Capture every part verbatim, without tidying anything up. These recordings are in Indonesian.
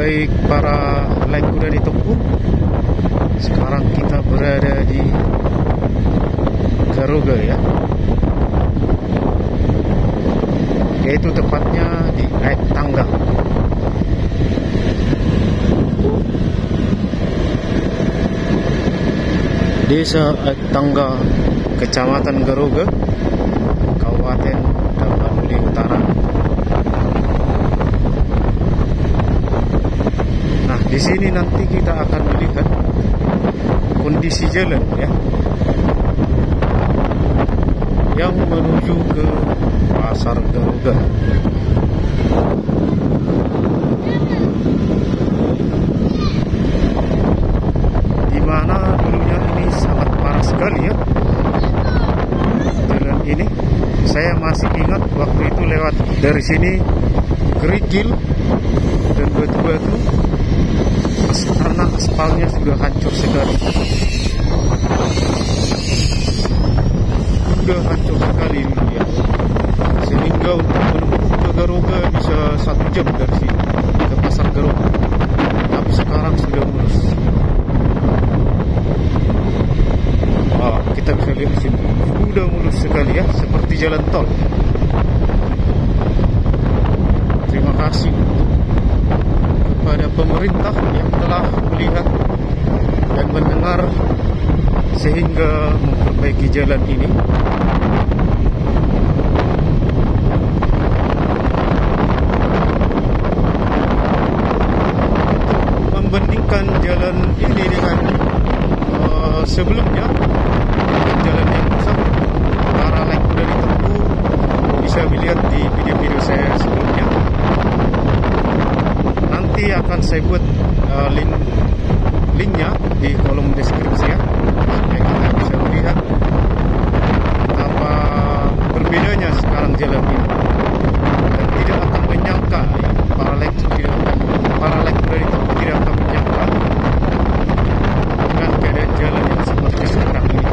baik para like kuda di Tengku. Sekarang kita berada di Garuga ya, yaitu tepatnya di Aek Tangga. Desa Aek Tangga, Kecamatan Garuga, Kabupaten Tapanuli Utara. Nah, di sini nanti kita akan melihat kondisi jalan ya, yang menuju ke Pasar Garuga. Di mana dulunya ini sangat parah sekali ya jalan ini. Saya masih ingat waktu itu lewat dari sini kerikil dan batu-batu karena aspalnya sudah hancur sekali. Sudah hancur sekali ini ya. Sehingga untuk menuju ke Garuga bisa satu jam dari sini ke Pasar Garuga. Tapi sekarang sudah mulus. Wah, kita bisa lihat di sini sudah mulus sekali ya, seperti jalan tol. Terima kasih kepada pemerintah yang telah melihat dan mendengar sehingga memperbaiki jalan ini. Membandingkan jalan ini dengan uh, sebelumnya, jalan yang rusak, para like kuda di Tengku bisa melihat di video-video saya sebelumnya. Nanti akan saya buat uh, link linknya di kolom deskripsi ya, supaya kita bisa melihat apa berbedanya sekarang jalan ini. Dan tidak akan menyangka ya, para like tidak akan para like dari Tengku tidak akan menyangka dengan keadaan jalan yang seperti sekarang ini.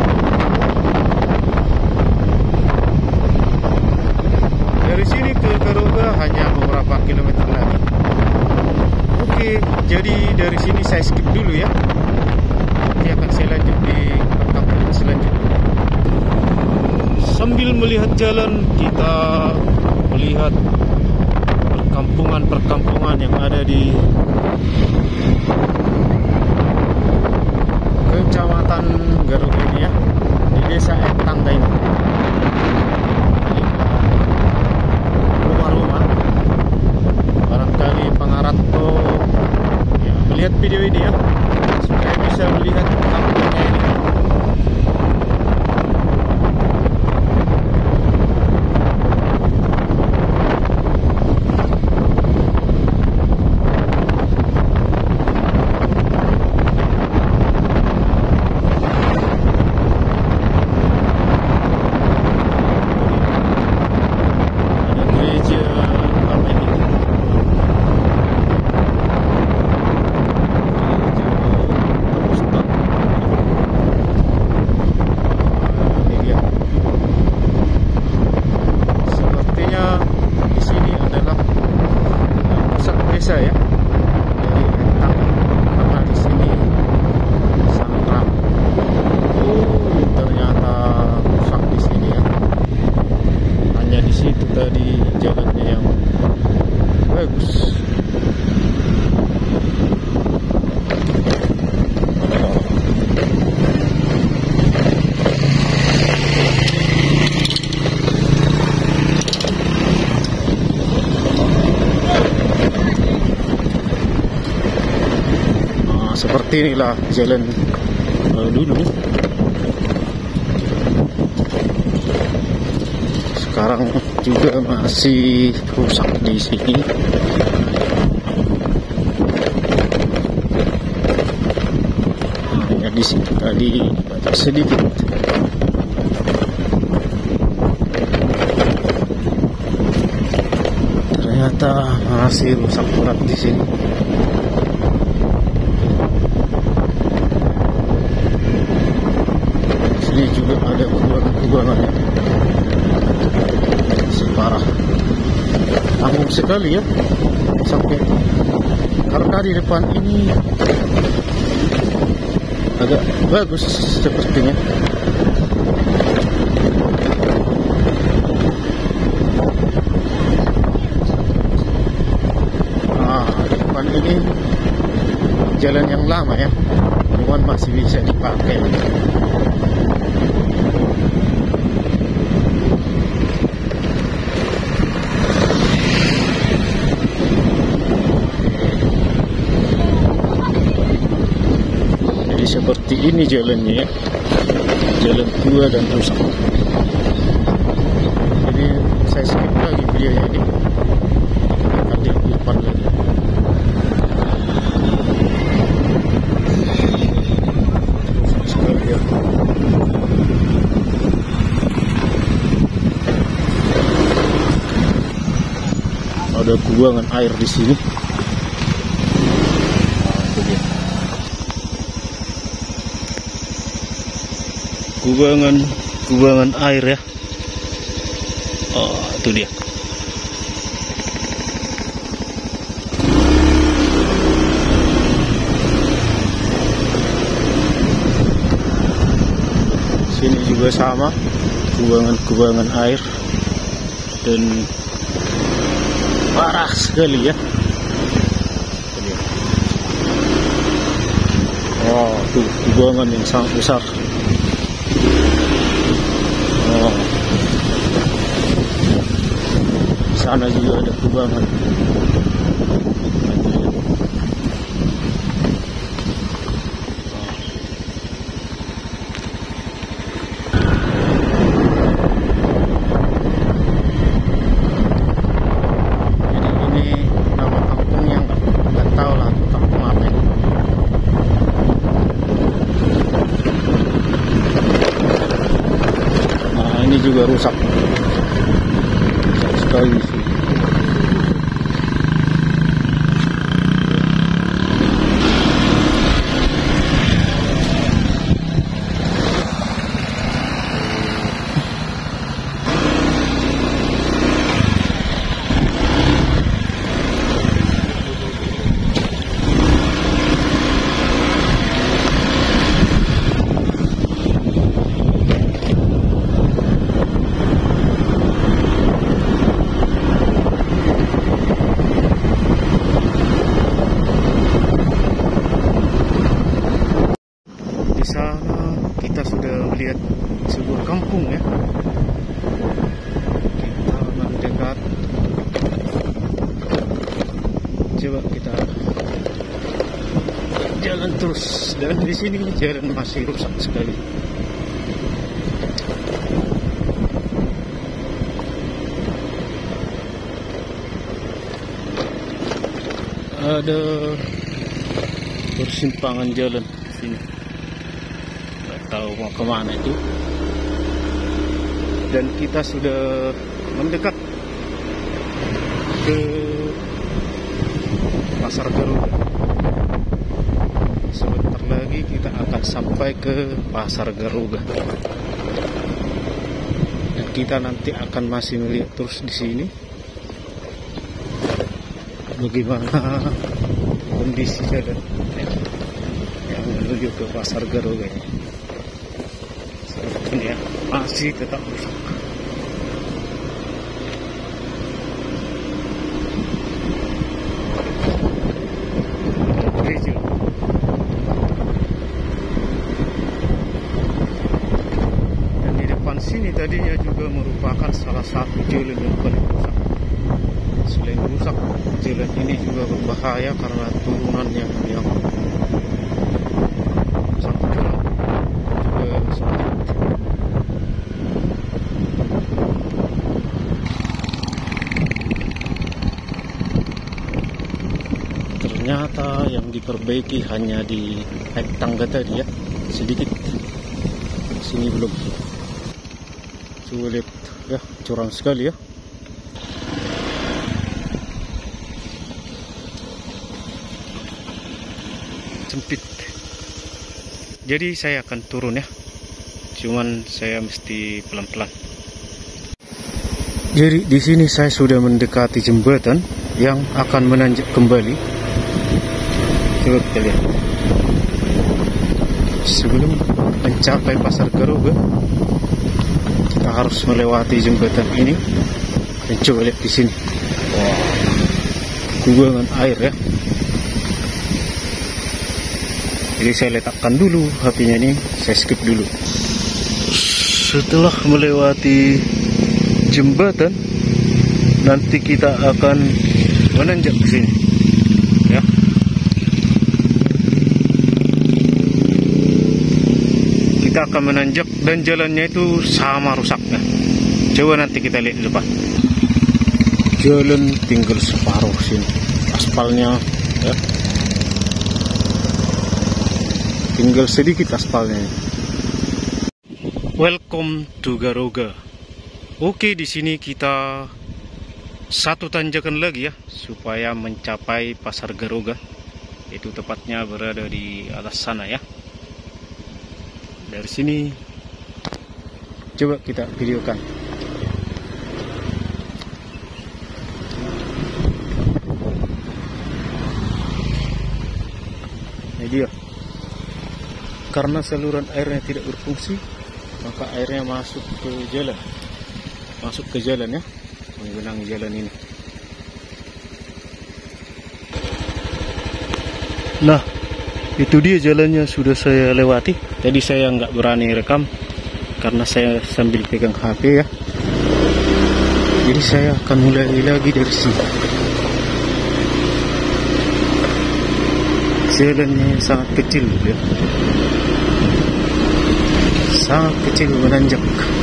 Dari sini ke Garuga hanya beberapa kilometer lagi. Oke, jadi dari sini saya skip dulu ya. Nanti akan saya lanjut di perkampungan selanjutnya. Sambil melihat jalan, kita melihat perkampungan-perkampungan yang ada di Kecamatan Garuga ini ya, di Desa Aek Tangga ini. Rumah-rumah, barangkali pengaratto ya, melihat video ini ya, supaya bisa melihat kampungnya ini. Ya, jadi entang karena di sini sangkram. Oh, ternyata rusak di sini ya. Hanya di situ tadi jalannya yang bagus. Seperti inilah jalan uh, dulu. Sekarang juga masih rusak di sini. Hanya di sini tadi sedikit. Ternyata masih rusak berat di sini. Ini juga ada kubangan-kubangan ya. Masih parah. Tanggung sekali ya sampai karena di depan ini agak bagus sepertinya. Nah, di depan ini jalan yang lama ya, cuman masih bisa dipakai. Seperti ini jalannya ya, jalan tua dan rusak. Jadi saya skip lagi videonya ini, akan di depan lagi. Rusak sekali ya. Ada kubangan air di sini. Kubangan kubangan air ya. Oh, itu dia. Sini juga sama, kubangan-kubangan air dan parah sekali ya. Oh, tuh kubangan yang sangat besar. Oh. Sana juga ada kubangan. Jadi ini nama kampungnya nggak nggak tahu lah kampung apa ini. Ini juga rusak, rusak sekali sih. Kita sudah melihat sebuah kampung ya. Kita mendekat. Coba kita jalan terus, dan di sini jalan masih rusak sekali. Ada persimpangan jalan di sini. Tahu mau kemana itu, dan kita sudah mendekat ke Pasar Garuda. Sebentar lagi kita akan sampai ke Pasar Garuda, dan kita nanti akan masih melihat terus di sini bagaimana kondisi jalan yang menuju ke Pasar Garuda ini. Ini ya, masih tetap rusak. Gereja. Dan di depan sini tadinya juga merupakan salah satu jalan yang paling rusak. Selain rusak, jalan ini juga berbahaya karena turunannya yang sangat curam juga sangat. Ternyata yang diperbaiki hanya di naik tangga tadi ya, sedikit. Sini belum. Coba lihat ya, curam sekali ya. Sempit. Jadi saya akan turun ya. Cuman saya mesti pelan-pelan. Jadi di sini saya sudah mendekati jembatan yang akan menanjak kembali. Coba kita lihat. Sebelum mencapai Pasar Garuga, kita harus melewati jembatan ini. Dan coba lihat di sini. Wow, guguran air ya. Jadi saya letakkan dulu H P-nya ini, saya skip dulu. Setelah melewati jembatan, nanti kita akan menanjak ke sini. Ya. Kita akan menanjak dan jalannya itu sama rusaknya. Coba nanti kita lihat di depan. Jalan tinggal separuh sini. Aspalnya ya. Tinggal sedikit aspalnya. Welcome to Garuga. Oke, di sini kita satu tanjakan lagi ya supaya mencapai Pasar Garuga. Itu tepatnya berada di atas sana ya. Dari sini coba kita videokan. Ini dia. Karena saluran airnya tidak berfungsi, maka airnya masuk ke jalan. Masuk ke jalan ya, menggenangi jalan ini. Nah, itu dia jalannya sudah saya lewati. Tadi saya nggak berani rekam karena saya sambil pegang H P ya. Jadi saya akan mulai lagi dari sini. Jalannya sangat kecil ya. Sangat kecil menanjak.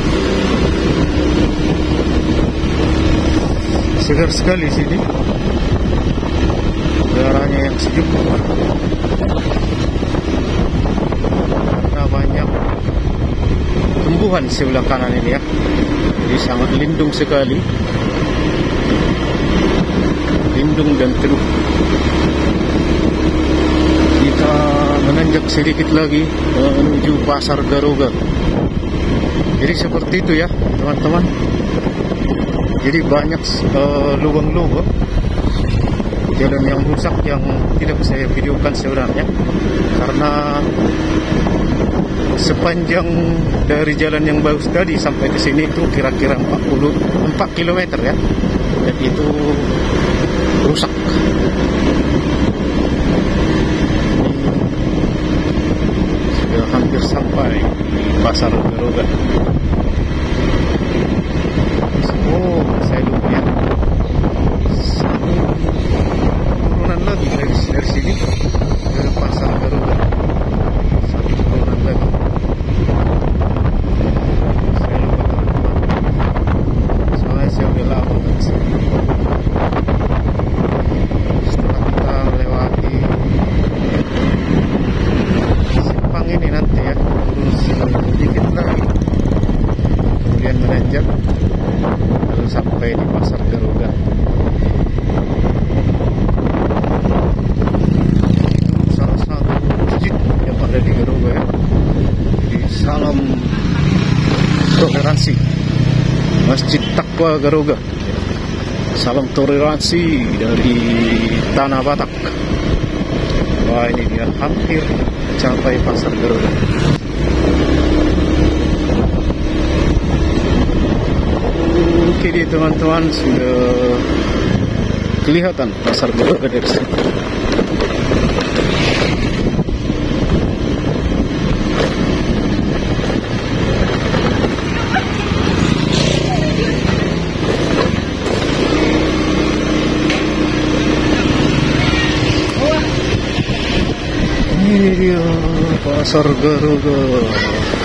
Segar sekali sini. Udaranya yang sejuk. Karena banyak tumbuhan sebelah kanan ini ya. Jadi sangat lindung sekali. Lindung dan teduh. Kita menanjak sedikit lagi menuju Pasar Garuga. Jadi seperti itu ya teman-teman. Jadi banyak lubang-lubang uh, jalan yang rusak yang tidak saya videokan sebenarnya, karena sepanjang dari jalan yang bagus tadi sampai ke sini itu kira-kira empat puluh empat kilometer ya, dan itu rusak. Sudah hampir sampai Pasar Garuga. Oh, saya lupa ya. Satu turunan lagi dari, dari sini ke Pasar Garuga. Satu turunan lagi. Saya lupa teman-teman. Soalnya saya udah lama dari sini. Setelah kita melewati simpang ini nanti ya, turun sedikit lagi, kemudian menanjak. Lalu sampai di Pasar Garuga. Itu salah satu masjid yang ada di Garuga ya. Jadi salam toleransi. Masjid Taqwa Garuga. Salam toleransi dari Tanah Batak. Wah, ini dia hampir sampai Pasar Garuga. Oke deh teman-teman, sudah kelihatan Pasar Garuga dari sini. Ini dia Pasar Garuga.